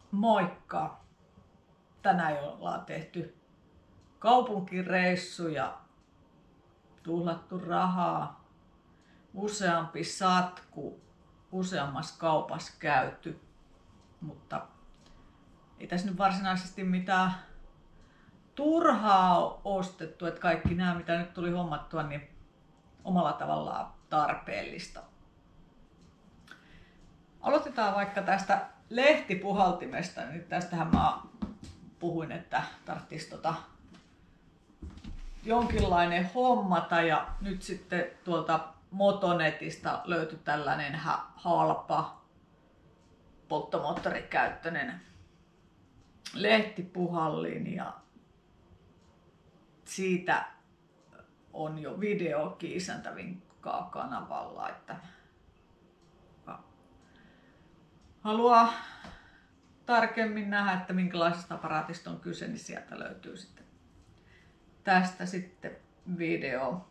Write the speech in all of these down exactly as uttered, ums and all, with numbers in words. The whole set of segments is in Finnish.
Moikka! Tänään ollaan tehty kaupunkireissu ja tuhlattu rahaa. Useampi satku, useammassa kaupassa käyty, mutta ei tässä nyt varsinaisesti mitään turhaa ostettu, että kaikki nämä mitä nyt tuli hommattua niin omalla tavallaan tarpeellista. Aloitetaan vaikka tästä lehtipuhaltimesta, niin tästähän mä puhuin, että tarvitsisi tota jonkinlainen hommata ja nyt sitten tuolta Motonetista löytyi tällainen halpa polttomoottorikäyttöinen lehtipuhallin ja siitä on jo videokin Isäntä vinkkaa kanavalla, että haluaa tarkemmin nähdä, että minkälaisesta aparaatista on kyse, niin sieltä löytyy sitten tästä sitten video.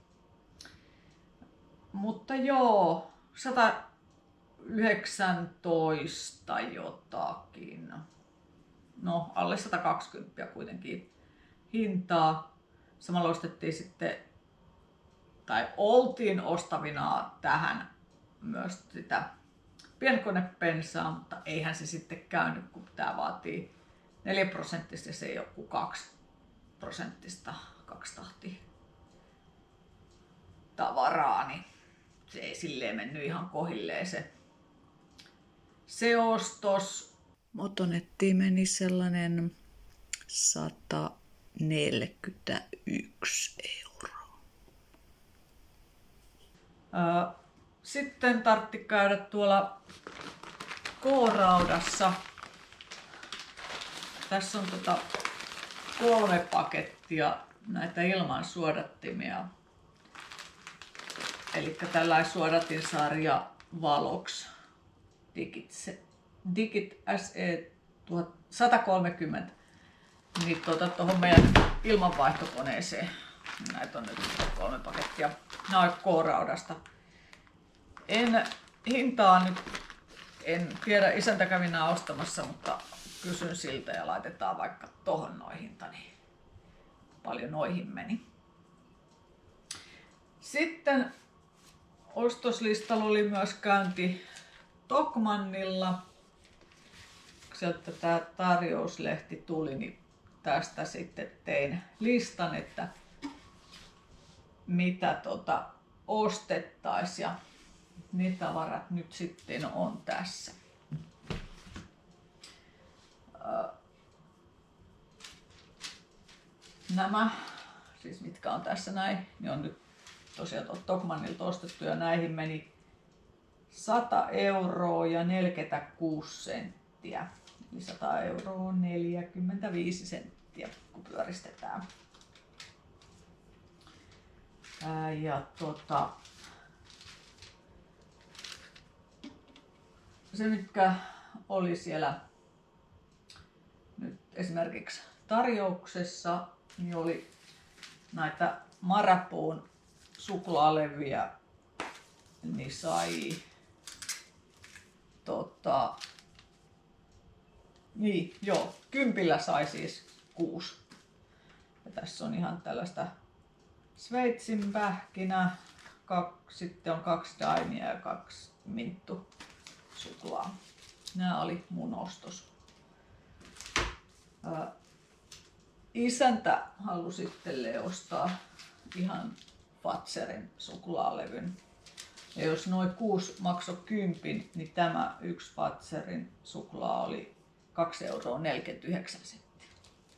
Mutta joo, sata yhdeksäntoista jotakin. No, alle sata kaksikymmentä kuitenkin hintaa. Samalla ostettiin sitten, tai oltiin ostavina tähän myös sitä pienkonepensaa, mutta eihän se sitten käynyt, kun tämä vaatii neljä prosenttista ja se ei ole kuin kaksi prosenttista kaksi tahti tavaraa, niin se ei silleen mennyt ihan kohilleen se, se ostos. Motonettiin meni sellainen sata neljäkymmentäyksi euroa. Sitten tarvitsi käydä tuolla K-raudassa. Tässä on tota kolme pakettia näitä ilman suodattimia. Eli tällainen suodatinsarja Valox Digit, Digit S E sata kolmekymmentä. Niin tuota tuohon meidän ilmanvaihtokoneeseen. Näitä on nyt kolme pakettia. Nämä on K-raudasta. En hintaa nyt, en tiedä, isäntä kävi nämä ostamassa, mutta kysyn siltä ja laitetaan vaikka tohon noin hinta, niin paljon noihin meni. Sitten ostoslistalla oli myös käynti Tokmannilla. Sieltä tämä tarjouslehti tuli, niin tästä sitten tein listan, että mitä tota ostettaisiin ja ne tavarat nyt sitten on tässä. Nämä, siis mitkä on tässä näin, niin on nyt tosiaan Tokmannilta ostettu ja näihin meni sata euroa ja neljäkymmentäkuusi senttiä. Eli sata euroa neljäkymmentäviisi senttiä, kun pyöristetään. Ää, ja tota, se mitkä oli siellä nyt esimerkiksi tarjouksessa, niin oli näitä Marapuun suklaalevyjä, niin sai tota, niin joo, kympillä sai siis kuusi. Ja tässä on ihan tällaista Sveitsin pähkinä, kaksi, sitten on kaksi daimia ja kaksi minttu suklaa. Nämä oli mun ostos. Ää, isäntä halusi itselleen ostaa ihan Fazerin suklaalevyn. Ja jos noin kuusi maksoi kympin, niin tämä yksi Fazerin suklaa oli kaksi euroa neljäkymmentäyhdeksän senttiä.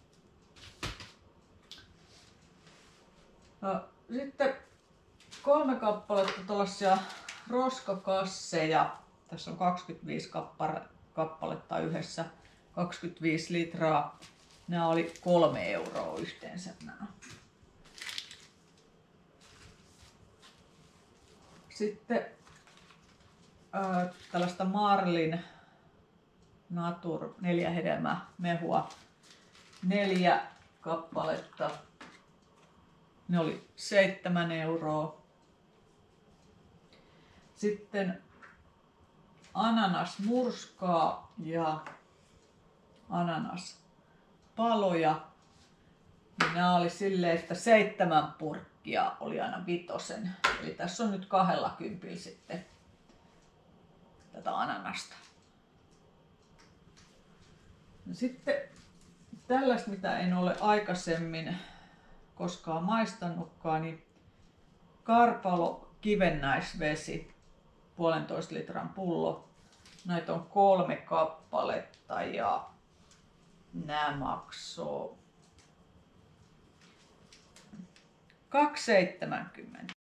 Sitten kolme kappaletta tällaisia roskakasseja. Tässä on kaksikymmentäviisi kappaletta yhdessä, kaksikymmentäviisi litraa. Nämä oli kolme euroa yhteensä nämä. Sitten ää, tällaista Marlin Natur neljä hedelmä mehua. Neljä kappaletta. Ne oli seitsemän euroa. Sitten ananasmurskaa ja ananaspaloja. Niin nämä oli silleen, että seitsemän purkkia oli aina vitosen. Eli tässä on nyt kahdella kympillä sitten tätä ananasta. No sitten tällaista, mitä en ole aikaisemmin koskaan maistanutkaan, niin Karpalo kivennäisvesi, puolentoista litran pullo. Näitä on kolme kappaletta ja nämä maksoo kaksi seitsemänkymmentä.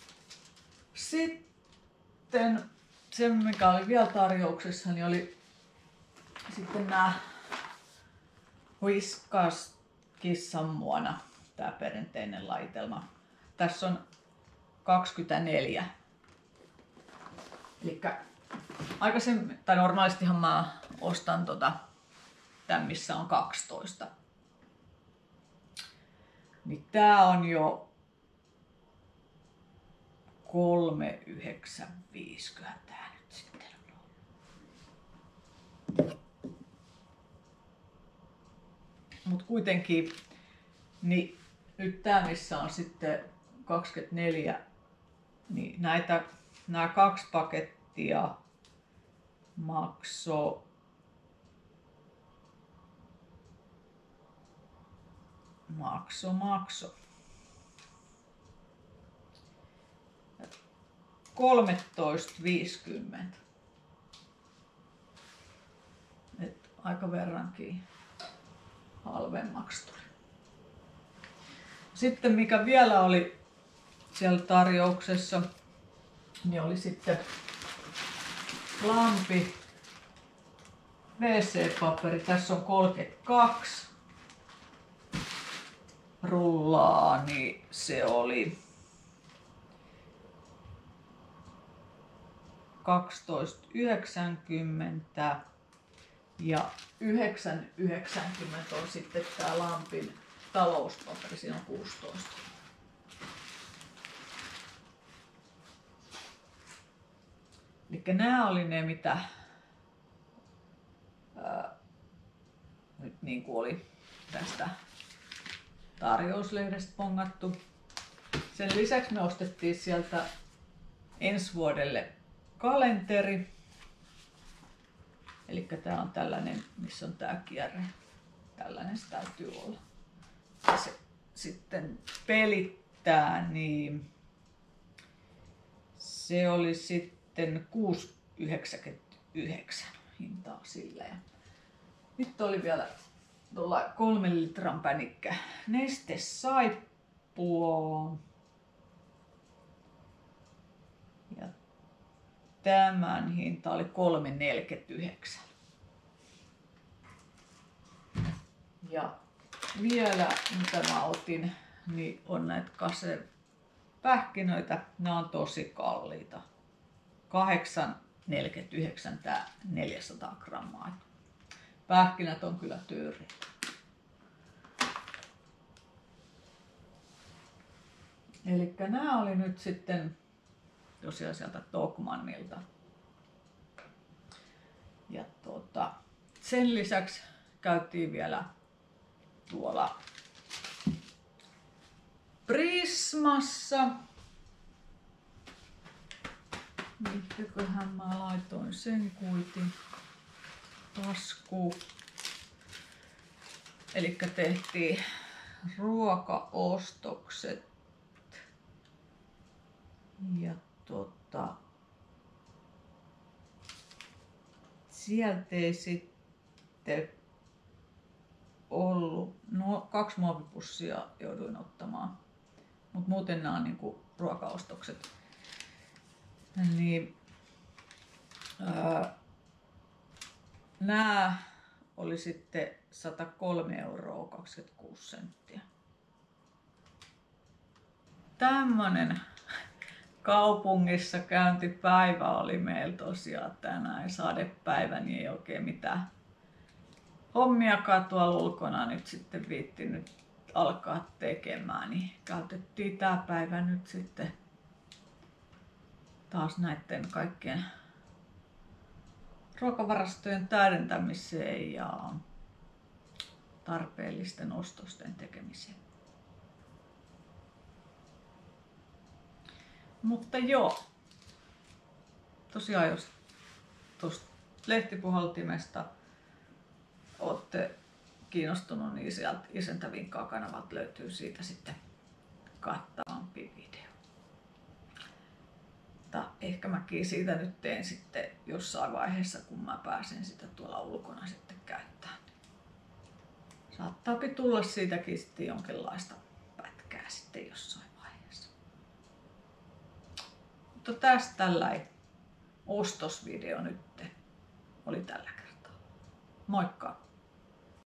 Sitten se, mikä oli vielä tarjouksessa, niin oli sitten nämä Whiskas kissanmuona, tämä perinteinen laitelma. Tässä on kaksikymmentäneljä. Elikkä aikaisemmin, tai normaalistihan mä ostan tota, tämän, missä on kaksitoista. Niin tää on jo kolme yhdeksänkymmentäviisi tää nyt sitten on. Mut kuitenkin, niin nyt tää missä on sitten kaksikymmentäneljä, niin näitä, nämä kaksi pakettia maksoi makso makso kolmetoista viisikymmentä. Et aika verrankin halvemmaksi tuli. Sitten mikä vielä oli siellä tarjouksessa, niin oli sitten lampi wee see-paperi. Tässä on kolmekymmentäkaksi rullaa, niin se oli kaksitoista yhdeksänkymmentä ja yhdeksän yhdeksänkymmentä on sitten tää lampin talouspaperi, siinä on kuusitoista. Elikkä nämä oli ne, mitä ää, nyt niin kuin oli tästä tarjouslehdestä pongattu. Sen lisäksi me ostettiin sieltä ensi vuodelle kalenteri. Elikkä tää on tällainen, missä on tää kierre. Tällainen se täytyy olla. Ja se sitten pelittää, niin se oli sitten kuusi yhdeksänkymmentäyhdeksän hintaa sillä. Ja nyt oli vielä tuolla kolmen litran pänikkä neste saippua. Ja tämän hinta oli kolme neljäkymmentäyhdeksän. Ja vielä mitä mä otin, niin on näitä kasepähkinöitä. Nämä on tosi kalliita. kahdeksan neljäkymmentäyhdeksän tää neljäsataa grammaa. Pähkinät on kyllä tyyri. Elikkä nämä oli nyt sitten tosiaan sieltä Tokmannilta. Ja tuota, sen lisäksi käytiin vielä tuolla Prismassa. Mitäköhän mä laitoin sen kuitin taskuun. Elikkä tehtiin ruokaostokset. Ja tota, sieltä ei sitten ollut, no kaksi muovipussia jouduin ottamaan, mutta muuten nämä on niinku ruokaostokset. Niin, ää, nämä oli sitten sata kolme euroa kaksikymmentäkuusi senttiä. Tämmönen kaupungissa käyntipäivä oli meillä tosiaan tänään. Sadepäivä, niin ei oikein mitään hommiakaan tuolla ulkona nyt sitten viittinyt alkaa tekemään. Niin käytettiin tää päivä nyt sitten taas näiden kaikkien ruokavarastojen täydentämiseen ja tarpeellisten ostosten tekemiseen. Mutta joo, tosiaan jos tuosta lehtipuhaltimesta olette kiinnostunut, niin sieltä Isäntävinkkaa kanavalta löytyy siitä sitten kattavampi video. Mutta ehkä mäkin siitä nyt teen sitten jossain vaiheessa, kun mä pääsen sitä tuolla ulkona sitten käyttämään. Saattaapi tulla siitäkin sitten jonkinlaista pätkää sitten jossain vaiheessa. Mutta tästä tällainen ostosvideo nyt oli tällä kertaa. Moikka!